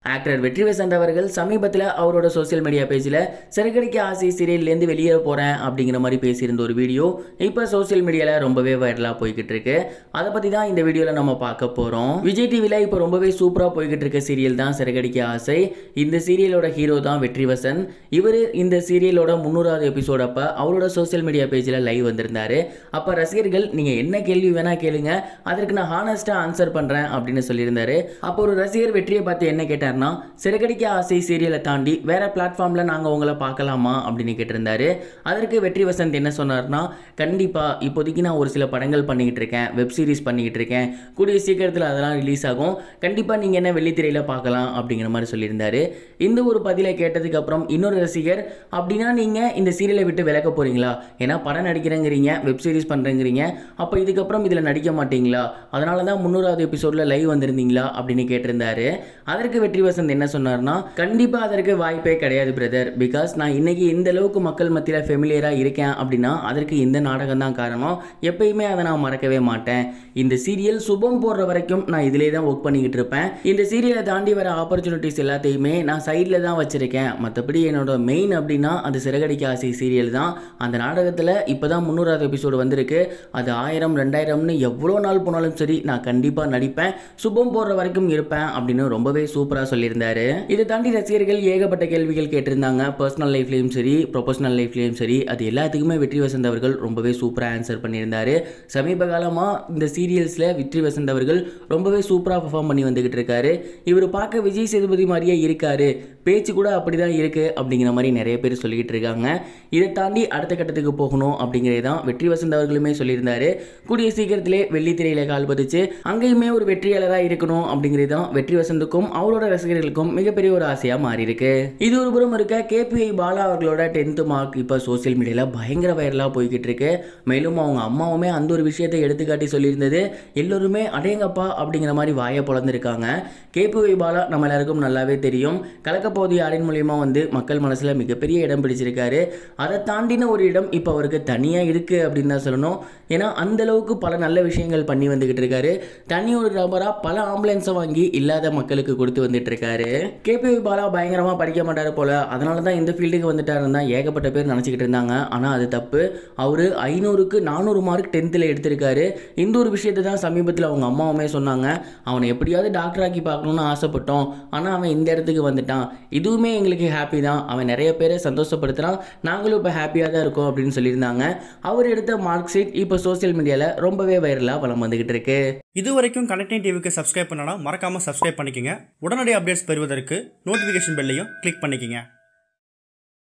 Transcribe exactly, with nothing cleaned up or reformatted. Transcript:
Actor வெற்றிவசந்த் அவர்கள் சமீபத்தில் அவரோட சோசியல் மீடியா பேஜில் சிறகடிக்க ஆசை சீரியல்லேருந்து வெளியேற போகிறேன் அப்படிங்கிற மாதிரி பேசியிருந்த ஒரு வீடியோ இப்போ சோசியல் மீடியாவில் ரொம்பவே வைரலாக போய்கிட்டு இருக்கு. அதை பற்றி தான் இந்த வீடியோவில் நம்ம பார்க்க போகிறோம். விஜய் டிவியில் இப்போ ரொம்பவே சூப்பராக போய்கிட்டு இருக்க சீரியல் தான் சிறகடிக்க ஆசை. இந்த சீரியலோட ஹீரோ தான் வெற்றிவசந்த். இவர் இந்த சீரியலோட முன்னூறாவது எபிசோட் அப்போ அவரோட சோசியல் மீடியா பேஜில் லைவ் வந்திருந்தாரு. அப்போ ரசிகர்கள் நீங்கள் என்ன கேள்வி வேணால் கேளுங்க, அதற்கு நான் ஹானஸ்ட்டாக ஆன்சர் பண்ணுறேன் அப்படின்னு சொல்லியிருந்தாரு. அப்போ ஒரு ரசிகர் வெற்றியை பார்த்து என்ன கேட்டார், சிறகடிக்க ஆசை சீரியலை தாண்டி வேற பிளாட்ஃபார்ம்ல நாங்க உங்களை பார்க்கலாமா அப்படின்னு கேட்டிருந்தாரு. அதற்கு வெற்றிவசந்த் என்ன சொன்னார்னா, கண்டிப்பா இப்போதைக்கு நான் ஒரு சில படங்கள் பண்ணிக்கிட்டு இருக்கேன், வெப் சீரிஸ் பண்ணிக்கிட்டு இருக்கேன், கூடிய சீக்கிரத்தில் அதெல்லாம் ரிலீஸ் ஆகும், கண்டிப்பா நீங்க என்ன வெள்ளித்திரையில பார்க்கலாம் அப்படிங்கிற மாதிரி சொல்லியிருந்தாரு. இந்த ஒரு பதிலை கேட்டதுக்கு அப்புறம் இன்னொரு ரசிகர், அப்படின்னா நீங்க இந்த சீரியலை விட்டு விலக போறீங்களா, ஏன்னா படம் நடிக்கிறேங்கிறீங்க, வெப் சீரிஸ் பண்றேங்கிறீங்க, அப்ப இதுக்கப்புறம் இதுல நடிக்க மாட்டீங்களா, அதனாலதான் முன்னூறாவது எபிசோட்ல லைவ் வந்திருந்தீங்களா அப்படின்னு கேட்டிருந்தாரு. அதற்கு வெற்றி வசந்த் என்ன சொன்னார்னா, கண்டிப்பா அதற்கு வாய்ப்பே கிடையாது பிரதர். பிகாஸ் நான் இன்னைக்கு இந்த அளவுக்கு மக்கள் மத்தியில் ஃபெமிலியரா இருக்கேன் அப்படின்னா அதற்கு இந்த நாடகம் தான் காரணம். எப்பயுமே அதை நான் மறக்கவே மாட்டேன். இந்த சீரியல் சுபம் போடுற வரைக்கும் நான் இதிலே தான் ஒர்க் பண்ணிக்கிட்டு இருப்பேன். இந்த சீரியலை தாண்டி வர ஆப்பர்ச்சுனிட்டிஸ் எல்லாத்தையுமே நான் சைடில் தான் வச்சிருக்கேன். மற்றபடி என்னோட மெயின் அப்படின்னா அது சிறகடிக்க ஆசை சீரியல் தான். அந்த நாடகத்தில் இப்போ தான் முன்னூறாவது எபிசோடு வந்திருக்கு. அது ஆயிரம் ரெண்டாயிரம்னு எவ்வளோ நாள் போனாலும் சரி நான் கண்டிப்பாக நடிப்பேன், சுபம் போடுற வரைக்கும் இருப்பேன் அப்படின்னு ரொம்பவே சூப்பராக சொல்லியிருந்தாரு. இதை தாண்டி ரசிகர்கள் ஏகப்பட்ட கேள்விகள் கேட்டிருந்தாங்க. பர்சனல் லைஃப்லையும் சரி, ப்ரொஃபஷனல் லைஃப்லையும் சரி, அது எல்லாத்துக்குமே வெற்றிவசந்த் அவர்கள் ரொம்பவே சூப்பராக ஆன்சர் பண்ணியிருந்தாரு. சமீப காலமாக இந்த சீரியல்ஸில் வெற்றிவசந்த் அவர்கள் ரொம்பவே சூப்பராக பெர்ஃபார்ம் பண்ணி வந்துகிட்டு இருக்காரு. இவர் பார்க்க விஜய் சேதுபதி மாதிரியே இருக்காரு, பேச்சு கூட அப்படி தான் இருக்குது அப்படிங்கிற மாதிரி நிறைய பேர் சொல்லிக்கிட்டு இருக்காங்க. இதை தாண்டி அடுத்த கட்டத்துக்கு போகணும் அப்படிங்கிறத தான் வெற்றிவசந்த் அவர்களுமே சொல்லியிருந்தாரு. கூடிய சீக்கிரத்திலே வெள்ளித்திரையில கால் பதிச்சு அங்கேயுமே ஒரு வெற்றியாளராக இருக்கணும் அப்படிங்கிறது தான் வெற்றிவசந்துக்கும் அவரோட ரசிகர்களுக்கும் மிகப்பெரிய ஒரு ஆசையா மாறி இருக்கு. இது ஒரு புறம் இருக்க, கேபிஐ பாலா அவர்களோட டென்த் மார்க் இப்போ சோசியல் மீடியால பயங்கர வைரலா போய்கிட்டு இருக்கு. மேலும் அவங்க அம்மாவுமே அந்த ஒரு விஷயத்தை எடுத்துக்காட்டி சொல்லியிருந்தது. எல்லோருமே அடேங்கப்பா அப்படிங்கிற மாதிரி வாயை பொழந்திருக்காங்க. கேபிஐ பாலா நம்ம எல்லாருக்கும் நல்லாவே தெரியும். கலக்கப்போது யாரின் மூலியமா வந்து மக்கள் மனசுல மிகப்பெரிய இடம் பிடிச்சிருக்காரு. அதை தாண்டின ஒரு இடம் இப்போ அவருக்கு தனியா இருக்கு அப்படின்னு தான் சொல்லணும். ஏன்னா அந்த அளவுக்கு பல நல்ல விஷயங்கள் பண்ணி வந்துகிட்டு இருக்காரு. தனி ஒரு நபரா பல ஆம்புலன்ஸை வாங்கி இல்லாத மக்களுக்கு கொடுத்து வந்துட்டு இருக்காரு. கேபிஐ பாலா பயங்கரமா படிக்க மாட்டாரு போல, அதனால தான் இந்த ஃபீல்டுக்கு வந்துட்டாருன்னு தான் ஏகப்பட்ட பேர் நினச்சிக்கிட்டு இருந்தாங்க. ஆனால் அது தப்பு. அவரு ஐநூறுக்கு நானூறு மார்க் டென்த்தில் எடுத்திருக்காரு. இந்த ஒரு விஷயத்தை தான் சமீபத்தில் அவங்க அம்மாவுமே சொன்னாங்க. அவனை எப்படியாவது டாக்டர் ஆக்கி பார்க்கணும்னு ஆசைப்பட்டோம், ஆனால் அவன் இந்த இடத்துக்கு வந்துட்டான், இதுவுமே எங்களுக்கு ஹாப்பி தான், அவன் நிறைய பேரை சந்தோஷப்படுத்துறான், நாங்களும் இப்போ ஹாப்பியாக தான் இருக்கோம் அப்படின்னு சொல்லியிருந்தாங்க. அவர் எடுத்த மார்க் ஷீட் இப்போ சோசியல் மீடியாவில் ரொம்பவே வைரலாக வலம் வந்துகிட்டு இருக்கு. இது வரைக்கும் கனெக்டிங் டிவிக்கு சப்ஸ்கிரைப் பண்ணனா மறக்காம சப்ஸ்கிரைப் பண்ணிக்கங்க. உடனடி அப்டேட்ஸ் பெறுவதற்கு நோட்டிஃபிகேஷன் பெல்லையும் கிளிக் பண்ணிக்கங்க.